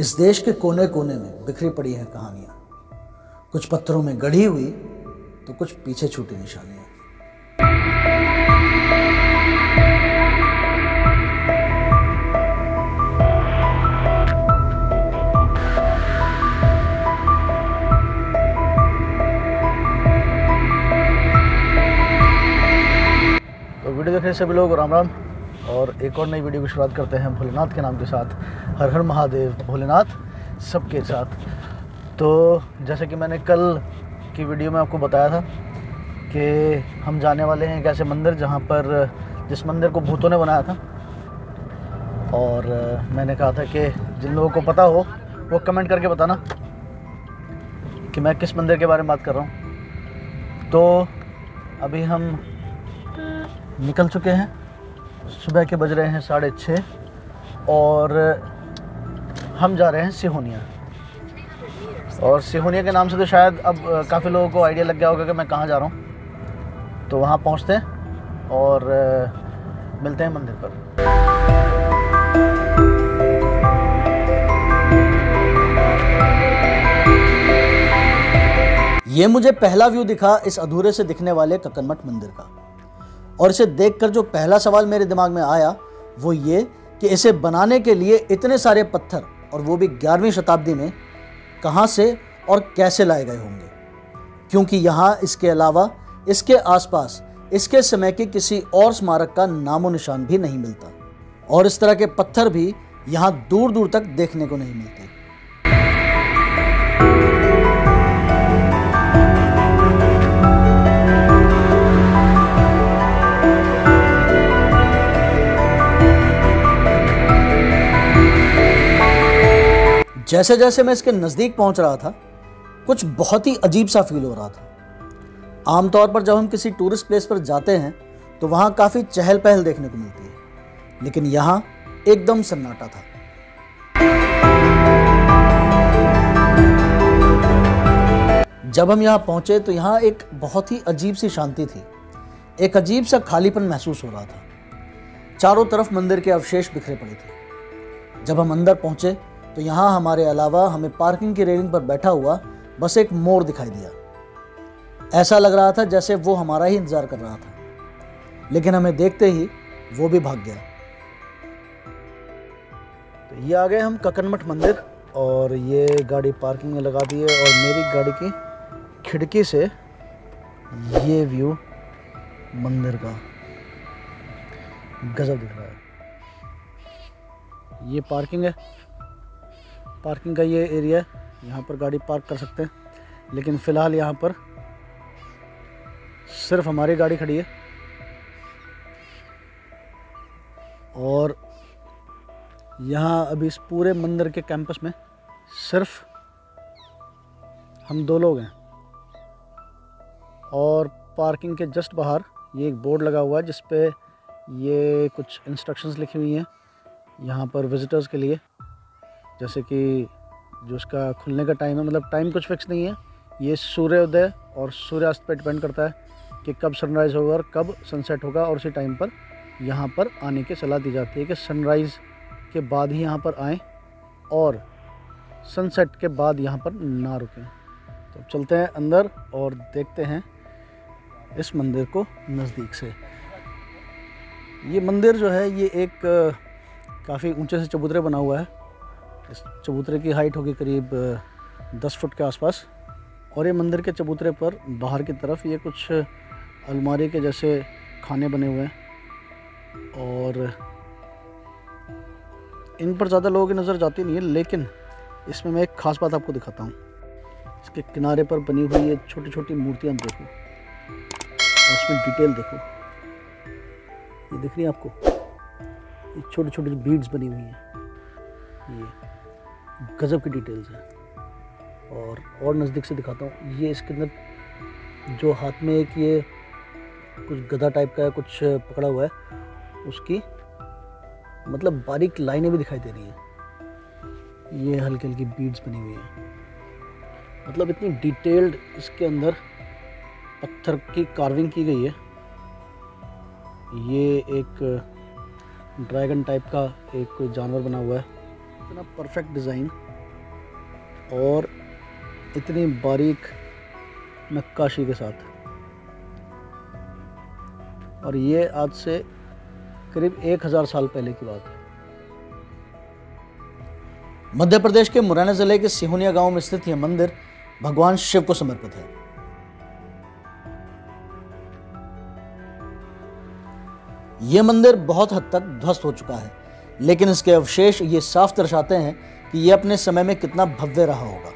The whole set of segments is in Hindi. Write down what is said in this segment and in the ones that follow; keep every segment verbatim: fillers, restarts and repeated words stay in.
इस देश के कोने कोने में बिखरी पड़ी हैं कहानियाँ, कुछ पत्थरों में गढ़ी हुई तो कुछ पीछे छूटी निशानियाँ। तो वीडियो देख रहे सभी लोग राम राम, और एक और नई वीडियो की शुरुआत करते हैं भोलेनाथ के नाम के साथ। हर हर महादेव भोलेनाथ सबके साथ। तो जैसे कि मैंने कल की वीडियो में आपको बताया था कि हम जाने वाले हैं एक ऐसे मंदिर जहां पर जिस मंदिर को भूतों ने बनाया था, और मैंने कहा था कि जिन लोगों को पता हो वो कमेंट करके बताना कि मैं किस मंदिर के बारे में बात कर रहा हूँ। तो अभी हम निकल चुके हैं, सुबह के बज रहे हैं साढ़े छः, और हम जा रहे हैं सिहोनिया। और सिहोनिया के नाम से तो शायद अब काफ़ी लोगों को आइडिया लग गया होगा कि मैं कहाँ जा रहा हूँ। तो वहाँ पहुँचते हैं और मिलते हैं मंदिर पर। ये मुझे पहला व्यू दिखा इस अधूरे से दिखने वाले कक्कनमठ मंदिर का, और इसे देखकर जो पहला सवाल मेरे दिमाग में आया वो ये कि इसे बनाने के लिए इतने सारे पत्थर, और वो भी ग्यारहवीं शताब्दी में, कहाँ से और कैसे लाए गए होंगे, क्योंकि यहाँ इसके अलावा इसके आसपास इसके समय के किसी और स्मारक का नामो निशान भी नहीं मिलता, और इस तरह के पत्थर भी यहाँ दूर दूर तक देखने को नहीं मिलते। जैसे जैसे मैं इसके नज़दीक पहुंच रहा था, कुछ बहुत ही अजीब सा फील हो रहा था। आमतौर पर जब हम किसी टूरिस्ट प्लेस पर जाते हैं तो वहाँ काफ़ी चहल पहल देखने को मिलती है, लेकिन यहाँ एकदम सन्नाटा था। जब हम यहाँ पहुँचे तो यहाँ एक बहुत ही अजीब सी शांति थी, एक अजीब सा खालीपन महसूस हो रहा था। चारों तरफ मंदिर के अवशेष बिखरे पड़े थे। जब हम अंदर पहुँचे तो यहाँ हमारे अलावा हमें पार्किंग की रेलिंग पर बैठा हुआ बस एक मोर दिखाई दिया। ऐसा लग रहा था जैसे वो हमारा ही इंतज़ार कर रहा था, लेकिन हमें देखते ही वो भी भाग गया। तो ये आ गए हम कक्कनमठ मंदिर, और ये गाड़ी पार्किंग में लगा दी है, और मेरी गाड़ी की खिड़की से ये व्यू मंदिर का गजब दिख रहा है। ये पार्किंग है, पार्किंग का ये एरिया है, यहाँ पर गाड़ी पार्क कर सकते हैं, लेकिन फ़िलहाल यहाँ पर सिर्फ हमारी गाड़ी खड़ी है। और यहाँ अभी इस पूरे मंदिर के कैंपस में सिर्फ हम दो लोग हैं, और पार्किंग के जस्ट बाहर ये एक बोर्ड लगा हुआ है जिस पे ये कुछ इंस्ट्रक्शंस लिखी हुई हैं यहाँ पर विज़िटर्स के लिए, जैसे कि जो उसका खुलने का टाइम है, मतलब टाइम कुछ फिक्स नहीं है, ये सूर्योदय और सूर्यास्त पर डिपेंड करता है कि कब सनराइज़ होगा और कब सनसेट होगा, और उसी टाइम पर यहाँ पर आने की सलाह दी जाती है कि सनराइज़ के बाद ही यहाँ पर आएँ और सनसेट के बाद यहाँ पर ना रुकें। तो चलते हैं अंदर और देखते हैं इस मंदिर को नज़दीक से। ये मंदिर जो है ये एक काफ़ी ऊंचे से चबूतरे बना हुआ है। इस चबूतरे की हाइट होगी करीब दस फुट के आसपास, और ये मंदिर के चबूतरे पर बाहर की तरफ ये कुछ अलमारी के जैसे खाने बने हुए हैं, और इन पर ज़्यादा लोगों की नज़र जाती नहीं है, लेकिन इसमें मैं एक ख़ास बात आपको दिखाता हूँ। इसके किनारे पर बनी हुई ये छोटी छोटी मूर्तियाँ देखो, और उसमें डिटेल देखो, ये दिख रही है आपको, ये छोटी छोटी बीड्स बनी हुई हैं, ये गजब की डिटेल्स हैं। और और नज़दीक से दिखाता हूँ, ये इसके अंदर जो हाथ में एक ये कुछ गदा टाइप का कुछ पकड़ा हुआ है, उसकी मतलब बारीक लाइनें भी दिखाई दे रही हैं। ये हल्की हल्की बीड्स बनी हुई हैं, मतलब इतनी डिटेल्ड इसके अंदर पत्थर की कार्विंग की गई है। ये एक ड्रैगन टाइप का एक जानवर बना हुआ है, इतना परफेक्ट डिज़ाइन और इतनी बारीक नक्काशी के साथ। और ये आज से करीब एक हज़ार साल पहले की बात है। मध्य प्रदेश के मुरैना जिले के सिहुनिया गांव में स्थित यह मंदिर भगवान शिव को समर्पित है। यह मंदिर बहुत हद तक ध्वस्त हो चुका है, लेकिन इसके अवशेष ये साफ दर्शाते हैं कि यह अपने समय में कितना भव्य रहा होगा।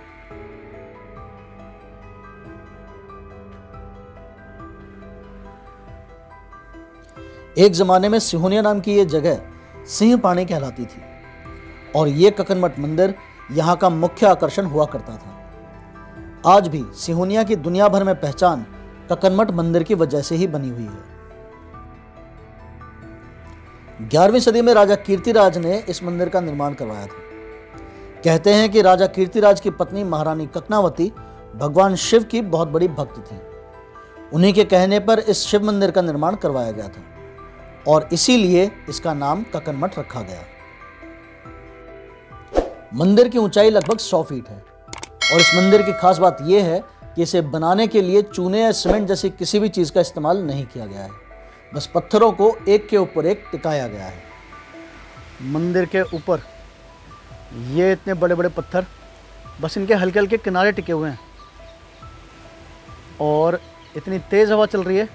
एक जमाने में सिहुनिया नाम की यह जगह सिंह पानी कहलाती थी और यह ककनमठ मंदिर यहां का मुख्य आकर्षण हुआ करता था। आज भी सिहुनिया की दुनिया भर में पहचान ककनमठ मंदिर की वजह से ही बनी हुई है। ग्यारहवीं सदी में राजा कीर्तिराज ने इस मंदिर का निर्माण करवाया था। कहते हैं कि राजा कीर्तिराज की पत्नी महारानी ककनावती भगवान शिव की बहुत बड़ी भक्त थी। उन्हीं के कहने पर इस शिव मंदिर का निर्माण करवाया गया था और इसीलिए इसका नाम ककनमठ रखा गया। मंदिर की ऊंचाई लगभग सौ फीट है और इस मंदिर की खास बात यह है कि इसे बनाने के लिए चूने या सीमेंट जैसी किसी भी चीज का इस्तेमाल नहीं किया गया है, बस पत्थरों को एक के ऊपर एक टिकाया गया है। मंदिर के ऊपर ये इतने बड़े बड़े पत्थर, बस इनके हल्के हल्के किनारे टिके हुए हैं और इतनी तेज हवा चल रही है।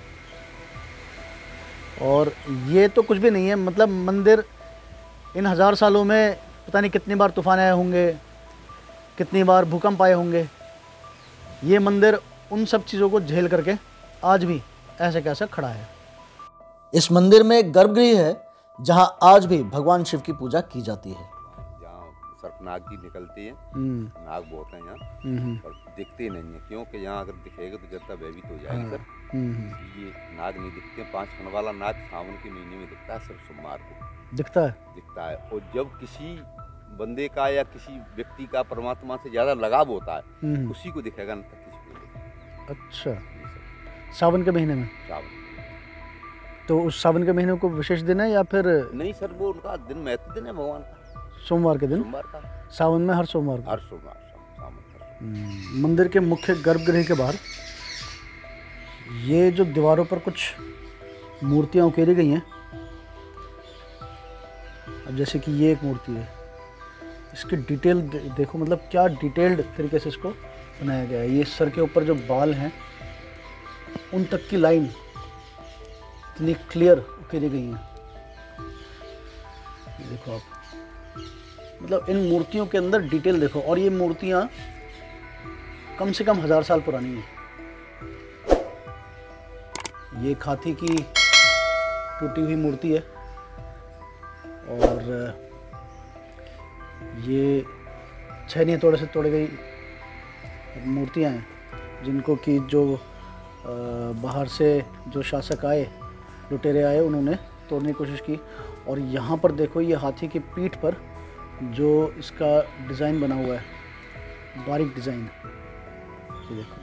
और ये तो कुछ भी नहीं है, मतलब मंदिर इन हज़ार सालों में पता नहीं कितनी बार तूफान आए होंगे, कितनी बार भूकंप आए होंगे। ये मंदिर उन सब चीज़ों को झेल करके आज भी ऐसे कैसा खड़ा है। इस मंदिर में एक गर्भगृह है जहां आज भी भगवान शिव की पूजा की जाती है। जहाँ सर्पनाग जी निकलती है, नाग बहुत हैं यहाँ, पर दिखते नहीं है क्योंकि यहाँ अगर दिखेगा तो जनता भयभीत हो जाएगी सर। ये नाग नहीं दिखते, पाँच फन वाला नाग सावन के महीने में दिखता है, सिर्फ सोमवार को दिखता है दिखता है। और जब किसी बंदे का या किसी व्यक्ति का परमात्मा से ज्यादा लगाव होता है उसी को दिखेगा, न तक किसी को दिखेगा। अच्छा, सावन के महीने में? सावन। तो उस सावन के महीने को विशेष दिन है या फिर? नहीं सर, वो उनका दिन महत्व दिन है भगवान का, सोमवार के दिन, सोमवार का, सावन में हर सोमवार को। हर सोमवार सावन। मंदिर के मुख्य गर्भगृह के बाहर ये जो दीवारों पर कुछ मूर्तियां उकेरी गई हैं, अब जैसे कि ये एक मूर्ति है, इसकी डिटेल देखो, मतलब क्या डिटेल्ड तरीके से इसको बनाया गया है। ये सर के ऊपर जो बाल हैं उन तक की लाइन इतनी क्लियर उकेरी गई हैं। ये देखो आप, मतलब इन मूर्तियों के अंदर डिटेल देखो। और ये मूर्तियाँ कम से कम हजार साल पुरानी हैं। ये एक हाथी की टूटी हुई मूर्ति है और ये छेनी तोड़े से तोड़ गई मूर्तियां हैं, जिनको कि जो बाहर से जो शासक आए, लुटेरे आए, उन्होंने तोड़ने की कोशिश की। और यहाँ पर देखो, ये हाथी की पीठ पर जो इसका डिज़ाइन बना हुआ है, बारीक डिज़ाइन, ये देखो,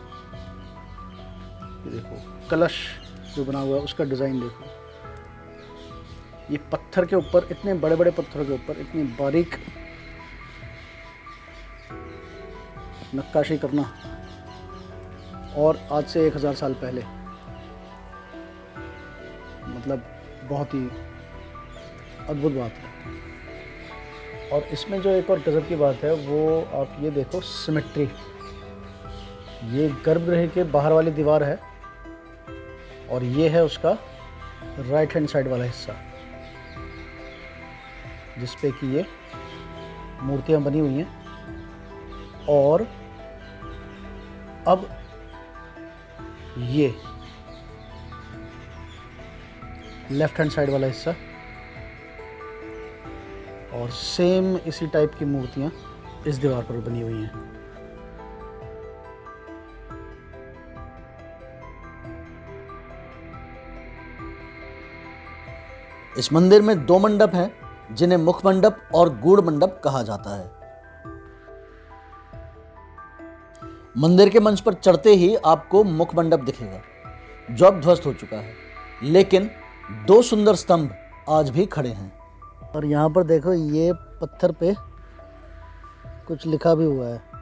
ये देखो कलश जो बना हुआ है उसका डिज़ाइन देखो। ये पत्थर के ऊपर, इतने बड़े बड़े पत्थरों के ऊपर इतनी बारीक नक्काशी करना, और आज से एक हज़ार साल पहले, मतलब बहुत ही अद्भुत बात है। और इसमें जो एक और गजब की बात है वो आप ये देखो, सिमेट्री। ये गर्भगृह के बाहर वाली दीवार है और ये है उसका राइट हैंड साइड वाला हिस्सा, जिस पे कि ये मूर्तियां बनी हुई हैं। और अब ये लेफ्ट हैंड साइड वाला हिस्सा, और सेम इसी टाइप की मूर्तियां इस दीवार पर बनी हुई हैं। इस मंदिर में दो मंडप हैं, जिन्हें मुख मंडप और गूढ़ मंडप कहा जाता है। मंदिर के मंच पर चढ़ते ही आपको मुख मंडप दिखेगा, जो अब ध्वस्त हो चुका है, लेकिन दो सुंदर स्तंभ आज भी खड़े हैं। और यहाँ पर देखो, ये पत्थर पे कुछ लिखा भी हुआ है,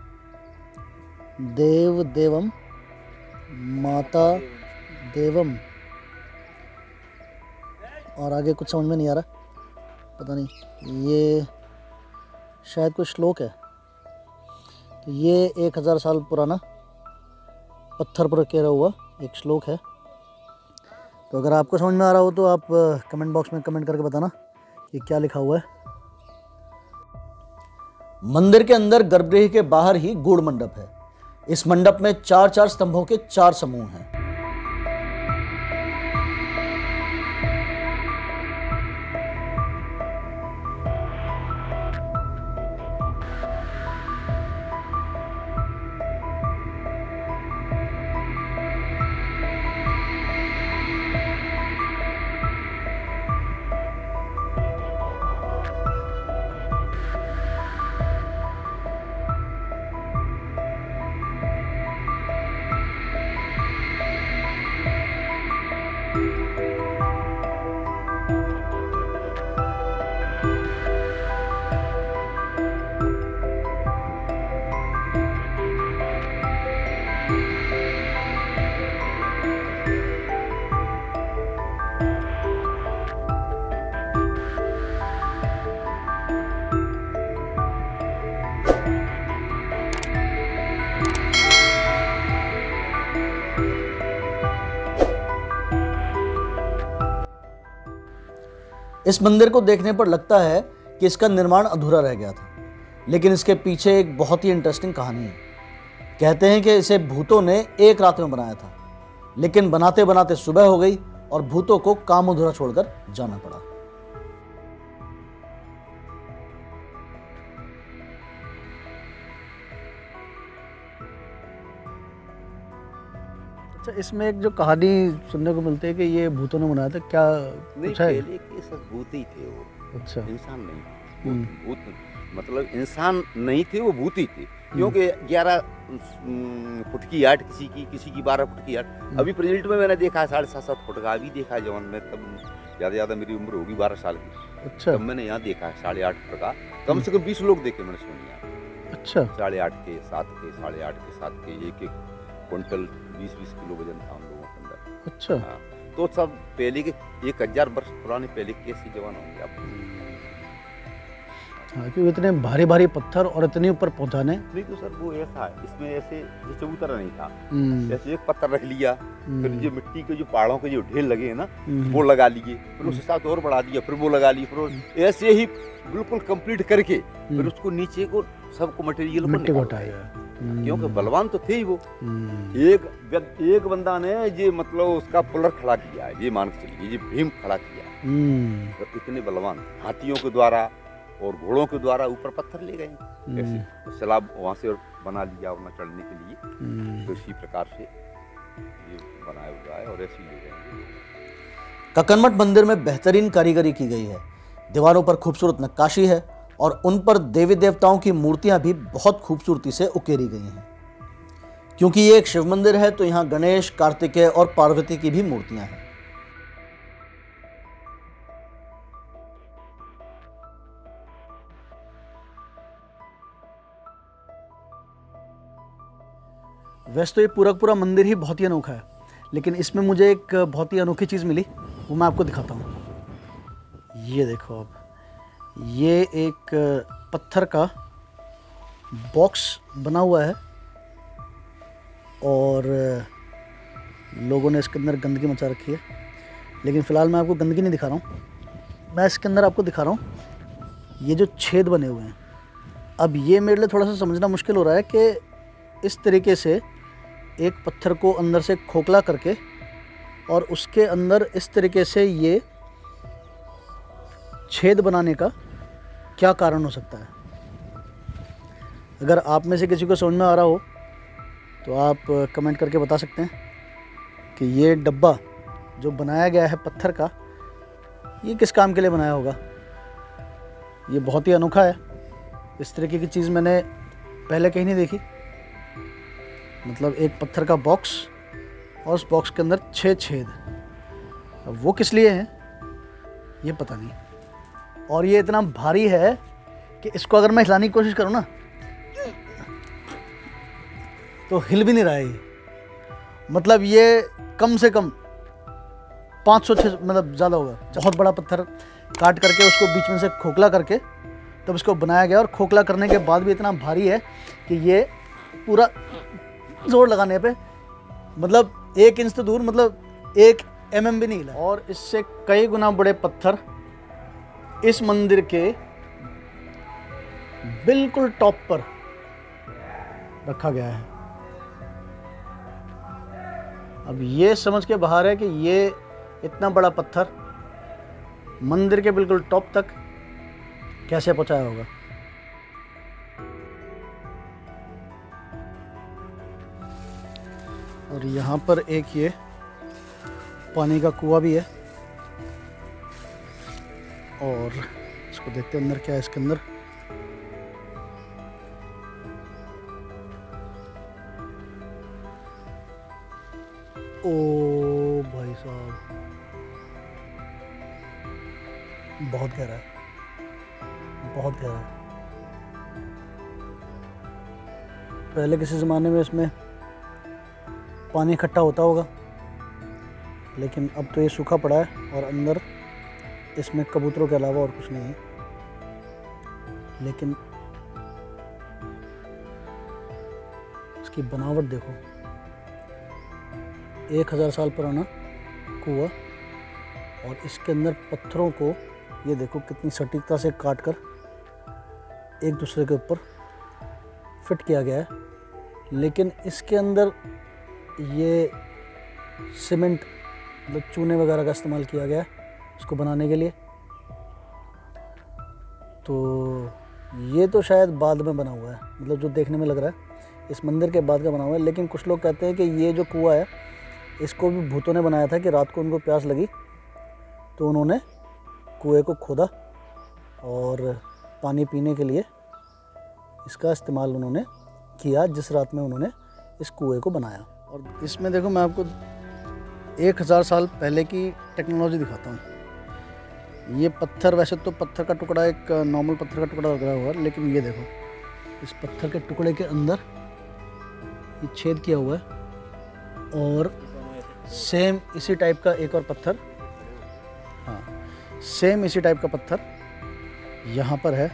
देव देवम माता देवम, और आगे कुछ समझ में नहीं आ रहा, पता नहीं, ये शायद कोई श्लोक है। तो ये एक हज़ार साल पुराना पत्थर पर केरा हुआ एक श्लोक है। तो अगर आपको समझ में आ रहा हो तो आप कमेंट बॉक्स में कमेंट करके बताना कि क्या लिखा हुआ है। मंदिर के अंदर गर्भगृह के बाहर ही गूढ़ मंडप है। इस मंडप में चार चार स्तंभों के चार समूह हैं। इस मंदिर को देखने पर लगता है कि इसका निर्माण अधूरा रह गया था, लेकिन इसके पीछे एक बहुत ही इंटरेस्टिंग कहानी है। कहते हैं कि इसे भूतों ने एक रात में बनाया था, लेकिन बनाते बनाते सुबह हो गई और भूतों को काम अधूरा छोड़कर जाना पड़ा। अच्छा, इसमें एक जो कहानी सुनने को मिलती है कि ये भूतों ने बनाया था, क्या कुछ है? पहले के सब भूत ही थे वो। अच्छा। इंसान नहीं, भूत, भूत मतलब इंसान नहीं थे, वो भूत ही थे। क्योंकि ग्यारह फुट की हाइट किसी की, किसी की बारह फुट की हाइट। अभी प्रेजेंट में मैंने देखा है साढ़े सात सात फुट का, अभी देखा है जवान में, तब ज़्यादा ज़्यादा मेरी उम्र होगी बारह साल की। अच्छा। तब मैंने यहाँ देखा है साढ़े आठ फुट का, कम से कम बीस लोग देखे मैंने सोनिया। अच्छा। साढ़े आठ के, सात के, साढ़े आठ के, सात के, एक एक क्विंटल बीस बीस किलो वजन था हम लोगों के अंदर। अच्छा। हाँ, तो सब पहले के एक हजार वर्ष पुराने पहले के ऐसे जवान होंगे आप। हाँ, क्योंकि इतने भारी भारी पत्थर और इतने ऊपर पहुंचाने। नहीं तो सर वो ऐसा है, इसमें ऐसे चबूतरा नहीं था, ऐसे एक पत्थर रख लिया, फिर जो मिट्टी के जो पहाड़ों के जो ढेर लगे हैं ना, वो लगा लिए, फिर उस हिसाब से और बढ़ा दिया, फिर वो लगा लिए, फिर ऐसे ही बिल्कुल कंप्लीट करके फिर उसको नीचे को सबको मटेरियल मिट्टी को हटाया। क्योंकि बलवान तो थे ही वो। एक एक बंदा ने ये मतलब उसका पुलर खड़ा किया है, ये मान के चलिए, ये भीम खड़ा किया। तो इतने बलवान हाथियों के द्वारा और घोड़ों के द्वारा ऊपर पत्थर ले गए, ऐसे तो सैलाब वहां से बना लिया और चढ़ने के लिए, तो इसी प्रकार से ये बनाया हुआ है और ऐसे ले गए। कक्कनमठ मंदिर में बेहतरीन कारीगरी की गई है। दीवारों पर खूबसूरत नक्काशी है और उन पर देवी देवताओं की मूर्तियां भी बहुत खूबसूरती से उकेरी गई हैं। क्योंकि ये एक शिव मंदिर है तो यहाँ गणेश, कार्तिकेय और पार्वती की भी मूर्तियां हैं। वैसे तो ये पूरा पूरा मंदिर ही बहुत ही अनोखा है, लेकिन इसमें मुझे एक बहुत ही अनोखी चीज़ मिली, वो मैं आपको दिखाता हूँ। ये देखो आप, ये एक पत्थर का बॉक्स बना हुआ है और लोगों ने इसके अंदर गंदगी मचा रखी है, लेकिन फ़िलहाल मैं आपको गंदगी नहीं दिखा रहा हूँ, मैं इसके अंदर आपको दिखा रहा हूँ ये जो छेद बने हुए हैं। अब ये मेरे लिए थोड़ा सा समझना मुश्किल हो रहा है कि इस तरीके से एक पत्थर को अंदर से खोखला करके और उसके अंदर इस तरीके से ये छेद बनाने का क्या कारण हो सकता है। अगर आप में से किसी को समझ में आ रहा हो तो आप कमेंट करके बता सकते हैं कि ये डब्बा जो बनाया गया है पत्थर का, ये किस काम के लिए बनाया होगा। ये बहुत ही अनोखा है, इस तरीके की चीज़ मैंने पहले कहीं नहीं देखी। मतलब एक पत्थर का बॉक्स और उस बॉक्स के अंदर छः छेद, अब वो किस लिए हैं ये पता नहीं। और ये इतना भारी है कि इसको अगर मैं हिलाने की कोशिश करूँ ना तो हिल भी नहीं रहा है ये। मतलब ये कम से कम पाँच सौ छः मतलब ज़्यादा होगा। बहुत बड़ा पत्थर काट करके उसको बीच में से खोखला करके तब इसको बनाया गया, और खोखला करने के बाद भी इतना भारी है कि ये पूरा जोर लगाने पे मतलब एक इंच तो दूर, मतलब एक एम एम भी नहीं हिला। और इससे कई गुना बड़े पत्थर इस मंदिर के बिल्कुल टॉप पर रखा गया है। अब ये समझ के बाहर है कि ये इतना बड़ा पत्थर मंदिर के बिल्कुल टॉप तक कैसे पहुंचाया होगा। और यहाँ पर एक ये पानी का कुआं भी है, और इसको देखते हैं अंदर क्या है इसके अंदर। ओ भाई साहब, बहुत गहरा है, बहुत गहरा है। पहले किसी ज़माने में इसमें पानी इकट्ठा होता होगा, लेकिन अब तो ये सूखा पड़ा है और अंदर इसमें कबूतरों के अलावा और कुछ नहीं है। लेकिन इसकी बनावट देखो, एक हज़ार साल पुराना कुआं, और इसके अंदर पत्थरों को ये देखो कितनी सटीकता से काट कर एक दूसरे के ऊपर फिट किया गया है। लेकिन इसके अंदर ये सीमेंट मतलब चूने वगैरह का इस्तेमाल किया गया है इसको बनाने के लिए। तो ये तो शायद बाद में बना हुआ है, मतलब जो देखने में लग रहा है इस मंदिर के बाद का बना हुआ है। लेकिन कुछ लोग कहते हैं कि ये जो कुआं है इसको भी भूतों ने बनाया था कि रात को उनको प्यास लगी तो उन्होंने कुएं को खोदा और पानी पीने के लिए इसका इस्तेमाल उन्होंने किया जिस रात में उन्होंने इस कुएं को बनाया। और इसमें देखो मैं आपको एक हज़ार साल पहले की टेक्नोलॉजी दिखाता हूँ। ये पत्थर, वैसे तो पत्थर का टुकड़ा एक नॉर्मल पत्थर का टुकड़ा लगा हुआ है, लेकिन ये देखो इस पत्थर के टुकड़े के अंदर ये छेद किया हुआ है, और सेम इसी टाइप का एक और पत्थर, हाँ सेम इसी टाइप का पत्थर यहाँ पर है।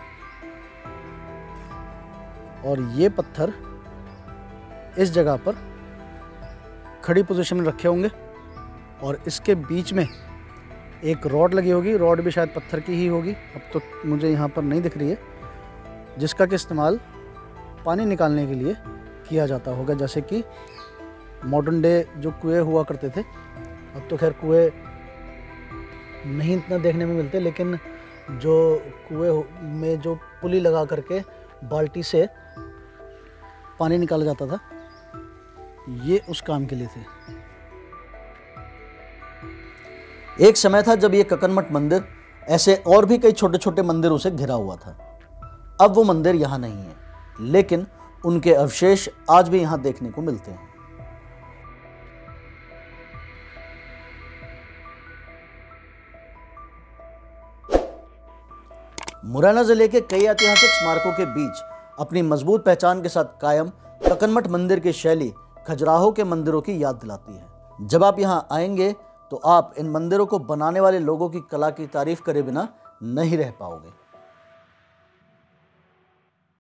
और ये पत्थर इस जगह पर खड़ी पोजीशन में रखे होंगे, और इसके बीच में एक रॉड लगी होगी, रॉड भी शायद पत्थर की ही होगी, अब तो मुझे यहाँ पर नहीं दिख रही है, जिसका कि इस्तेमाल पानी निकालने के लिए किया जाता होगा। जैसे कि मॉडर्न डे जो कुएं हुआ करते थे, अब तो खैर कुएं नहीं इतना देखने में मिलते, लेकिन जो कुएं में जो पुली लगा करके बाल्टी से पानी निकाला जाता था, ये उस काम के लिए थे। एक समय था जब ये कक्कनमठ मंदिर ऐसे और भी कई छोटे छोटे मंदिरों से घिरा हुआ था। अब वो मंदिर यहाँ नहीं है, लेकिन उनके अवशेष आज भी यहाँ देखने को मिलते हैं। मुरैना जिले के कई ऐतिहासिक स्मारकों के बीच अपनी मजबूत पहचान के साथ कायम कक्कनमठ मंदिर की शैली खजुराहो के मंदिरों की याद दिलाती है। जब आप यहाँ आएंगे तो आप इन मंदिरों को बनाने वाले लोगों की कला की तारीफ करे बिना नहीं रह पाओगे।